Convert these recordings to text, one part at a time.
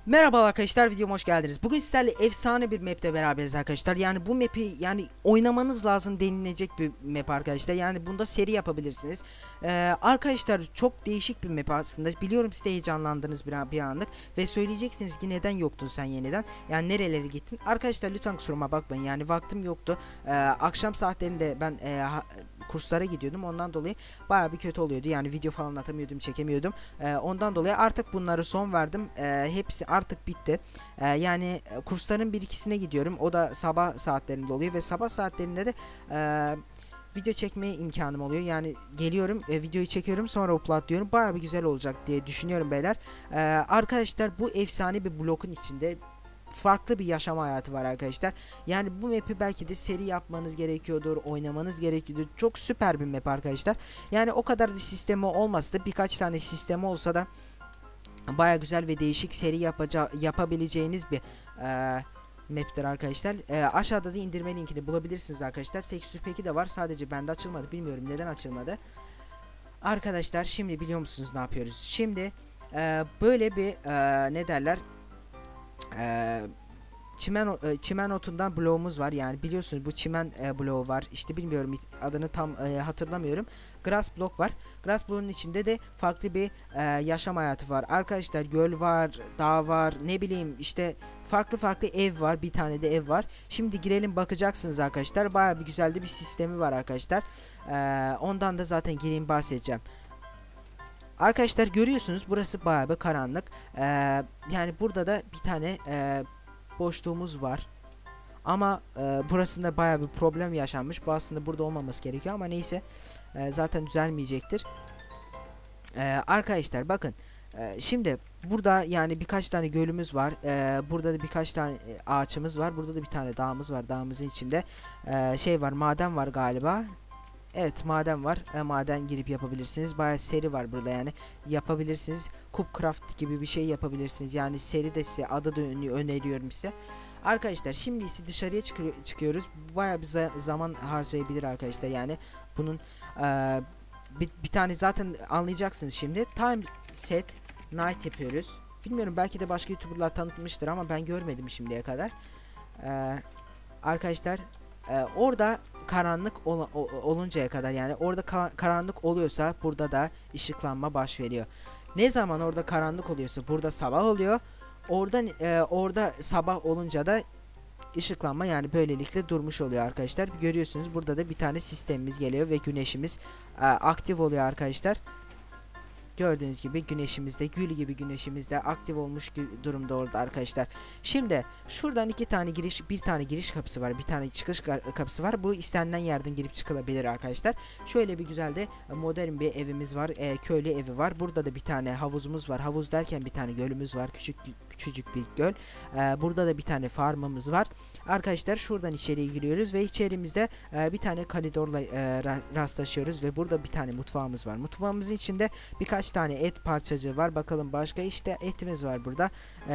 Merhaba arkadaşlar, videoma hoş geldiniz. Bugün sizlerle efsane bir map'te beraberiz arkadaşlar. Yani bu map'i oynamanız lazım denilecek bir map arkadaşlar. Yani bunda seri yapabilirsiniz. Arkadaşlar çok değişik bir map aslında. Biliyorum siz de heyecanlandınız bir anlık ve söyleyeceksiniz ki neden yoktun sen yeniden? Yani nerelere gittin? Arkadaşlar lütfen kusuruma bakmayın. Yani vaktim yoktu. Akşam saatlerinde ben kurslara gidiyordum. Ondan dolayı bayağı bir kötü oluyordu. Yani video falan atamıyordum, çekemiyordum. Ondan dolayı artık bunları son verdim. Hepsi artık bitti. Kursların bir ikisine gidiyorum. O da sabah saatlerinde oluyor ve sabah saatlerinde de video çekmeye imkanım oluyor. Yani geliyorum, videoyu çekiyorum, sonra uploadlıyorum. Bayağı bir güzel olacak diye düşünüyorum beyler. Arkadaşlar bu efsane bir blokun içinde farklı bir yaşam hayatı var arkadaşlar. Yani bu map'i belki de seri yapmanız gerekiyordur, oynamanız gerekiyordur. Çok süper bir map arkadaşlar. Yani o kadar da sistemi olmasa da birkaç tane sistemi olsa da baya güzel ve değişik seri yapabileceğiniz bir map'tir arkadaşlar. Aşağıda da indirme linkini bulabilirsiniz arkadaşlar. Texture Pack'i de var. Sadece bende açılmadı. Bilmiyorum neden açılmadı. Arkadaşlar şimdi biliyor musunuz ne yapıyoruz? Şimdi böyle bir ne derler? Çimen otundan bloğumuz var. Yani biliyorsunuz bu çimen bloğu var. İşte bilmiyorum adını tam hatırlamıyorum. Grass block var. Grass bloğun içinde de farklı bir yaşam hayatı var. Arkadaşlar göl var, dağ var, ne bileyim işte farklı farklı ev var. Bir tane de ev var. Şimdi girelim bakacaksınız arkadaşlar. Bayağı bir güzel de bir sistemi var arkadaşlar. Ondan da zaten gireyim bahsedeceğim. Arkadaşlar görüyorsunuz burası bayağı bir karanlık. Yani burada da bir tane boşluğumuz var. Ama burasında bayağı bir problem yaşanmış. Bu aslında burada olmaması gerekiyor ama neyse. Zaten düzelmeyecektir. Arkadaşlar bakın. Şimdi burada yani birkaç tane gölümüz var. Burada da birkaç tane ağaçımız var. Burada da bir tane dağımız var. Dağımızın içinde şey var, maden var galiba. Evet, maden var. Maden girip yapabilirsiniz. Bayağı seri var burada yani. Yapabilirsiniz. Cupcraft gibi bir şey yapabilirsiniz. Yani seri de size adı da öneriyorum size. Arkadaşlar şimdi ise dışarıya çıkıyoruz. Bayağı bir zaman harcayabilir arkadaşlar. Yani bunun bir tane zaten anlayacaksınız şimdi. Time set night yapıyoruz. Bilmiyorum belki de başka YouTuber'lar tanıtmıştır ama ben görmedim şimdiye kadar. Arkadaşlar orada karanlık oluncaya kadar yani orada karanlık oluyorsa burada da ışıklanma baş veriyor. Ne zaman orada karanlık oluyorsa burada sabah oluyor. Orada sabah olunca da ışıklanma yani böylelikle durmuş oluyor arkadaşlar. Görüyorsunuz burada da bir tane sistemimiz geliyor ve güneşimiz aktif oluyor arkadaşlar. Gördüğünüz gibi güneşimizde, gül gibi güneşimizde aktif olmuş durumda orada arkadaşlar. Şimdi şuradan bir tane giriş kapısı var, bir tane çıkış kapısı var. Bu istenilen yerden girip çıkılabilir arkadaşlar. Şöyle bir güzel de modern bir evimiz var, köylü evi var. Burada da bir tane havuzumuz var. Havuz derken bir tane gölümüz var, küçücük bir göl. Burada da bir tane farmımız var. Arkadaşlar şuradan içeriye giriyoruz ve içerimizde bir tane koridorla rastlaşıyoruz ve burada bir tane mutfağımız var. Mutfağımızın içinde birkaç tane et parçacığı var. Bakalım başka işte etimiz var burada.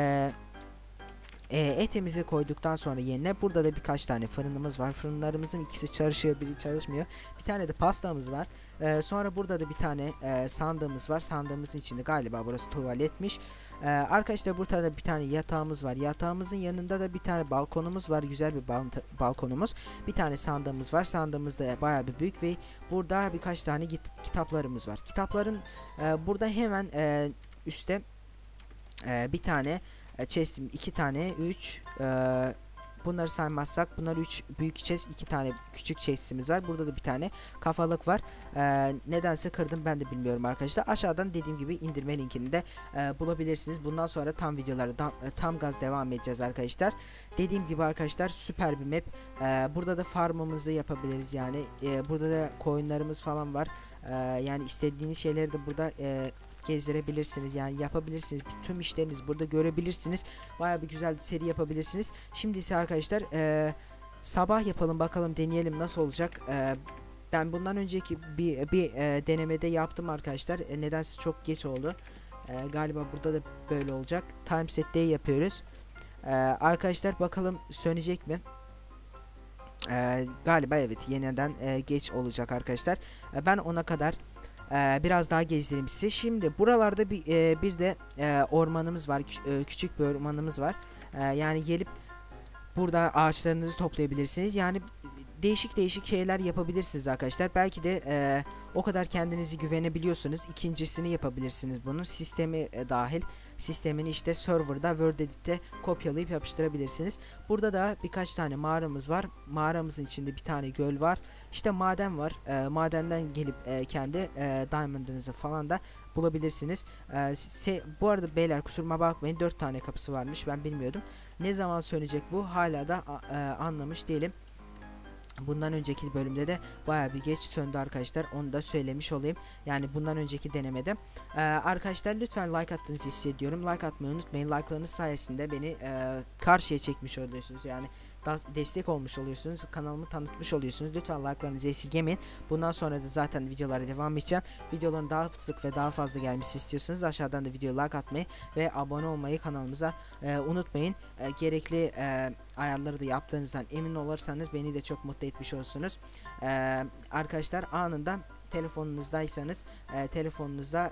Etimizi koyduktan sonra yerine burada da birkaç tane fırınımız var. Fırınlarımızın ikisi çalışıyor, biri çalışmıyor. Bir tane de pastamız var. Sonra burada da bir tane sandığımız var. Sandığımızın içinde galiba burası tuvaletmiş. Arkadaşlar burada da bir tane yatağımız var. Yatağımızın yanında da bir tane balkonumuz var. Güzel bir balkonumuz. Bir tane sandığımız var. Sandığımız da bayağı bir büyük ve burada birkaç tane kitaplarımız var. Kitapların burada hemen üstte bir tane chest'im, 2 tane, 3 bunları saymazsak bunlar 3 büyük chest, 2 tane küçük chest'imiz var. Burada da bir tane kafalık var. Nedense kırdım ben de bilmiyorum arkadaşlar. Aşağıdan dediğim gibi indirme linkini de bulabilirsiniz. Bundan sonra tam videoları tam gaz devam edeceğiz arkadaşlar. Dediğim gibi arkadaşlar süper bir map. Burada da farmımızı yapabiliriz yani. Burada da coin'larımız falan var. Yani istediğiniz şeyleri de burada gezdirebilirsiniz yani yapabilirsiniz, tüm işlerinizi burada görebilirsiniz. Bayağı bir güzel bir seri yapabilirsiniz. Şimdi ise arkadaşlar sabah yapalım bakalım, deneyelim nasıl olacak. Ben bundan önceki bir denemede yaptım arkadaşlar. Nedense çok geç oldu. Galiba burada da böyle olacak. Time set day yapıyoruz. Arkadaşlar bakalım sönecek mi? Galiba evet, yeniden geç olacak arkadaşlar. Ben ona kadar Biraz daha gezdireyim size. Şimdi buralarda bir de ormanımız var. Küçük bir ormanımız var. Yani gelip burada ağaçlarınızı toplayabilirsiniz. Yani değişik değişik şeyler yapabilirsiniz arkadaşlar. Belki de o kadar kendinizi güvenebiliyorsunuz. İkincisini yapabilirsiniz bunun. Sistemi dahil. Sistemini işte serverda Word Edit'te kopyalayıp yapıştırabilirsiniz. Burada da birkaç tane mağaramız var. Mağaramızın içinde bir tane göl var. İşte maden var. Madenden gelip kendi diamond'ınızı falan da bulabilirsiniz. Bu arada beyler kusuruma bakmayın. 4 tane kapısı varmış. Ben bilmiyordum. Ne zaman sönecek bu? Hala da anlamış değilim. Bundan önceki bölümde de bayağı bir geç söndü arkadaşlar. Onu da söylemiş olayım. Yani bundan önceki denemede. Arkadaşlar lütfen like attığınızı hissediyorum. Like atmayı unutmayın. Like'larınız sayesinde beni karşıya çekmiş oluyorsunuz. Yani destek olmuş oluyorsunuz. Kanalımı tanıtmış oluyorsunuz. Lütfen like'larınızı esirgemeyin. Bundan sonra da zaten videolara devam edeceğim. Videoların daha sık ve daha fazla gelmesi istiyorsanız aşağıdan da videoya like atmayı ve abone olmayı kanalımıza unutmayın. Gerekli ayarları da yaptığınızdan emin olursanız beni de çok mutlu etmiş olursunuz. Arkadaşlar anında telefonunuzdaysanız telefonunuzda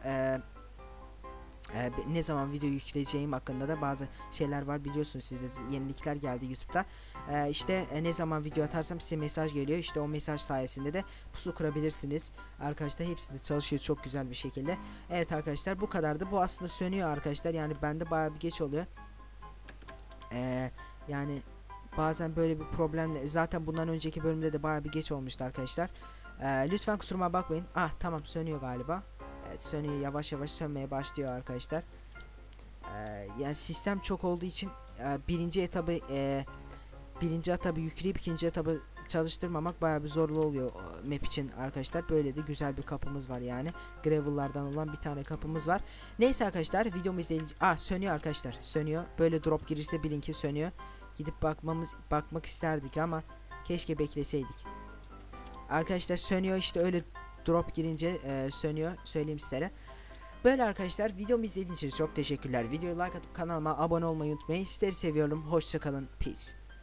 ne zaman video yükleyeceğim hakkında da bazı şeyler var, biliyorsunuz sizde yenilikler geldi YouTube'da. İşte ne zaman video atarsam size mesaj geliyor. İşte o mesaj sayesinde de pusu kurabilirsiniz. Arkadaşlar hepsi de çalışıyor çok güzel bir şekilde. Evet arkadaşlar bu kadardı. Bu aslında sönüyor arkadaşlar. Yani bende bayağı bir geç oluyor. Yani bazen böyle bir problemle, zaten bundan önceki bölümde de bayağı bir geç olmuştu arkadaşlar. Lütfen kusuruma bakmayın. Ah tamam, sönüyor galiba. Evet, sönüyor, yavaş yavaş sönmeye başlıyor arkadaşlar. Yani sistem çok olduğu için birinci etabı yükleyip ikinci etabı çalıştırmamak bayağı bir zorlu oluyor map için arkadaşlar. Böyle de güzel bir kapımız var yani. Gravel'lardan olan bir tane kapımız var. Neyse arkadaşlar, videomu izleyin. Sönüyor arkadaşlar. Sönüyor. Böyle drop girirse bilin ki sönüyor. Gidip bakmak isterdik ama keşke bekleseydik. Arkadaşlar sönüyor işte, öyle drop girince sönüyor, söyleyeyim sizlere. Böyle arkadaşlar, videomu izlediğiniz için çok teşekkürler. Videoyu like atıp kanalıma abone olmayı unutmayın. Sizleri seviyorum. Hoşça kalın. Peace.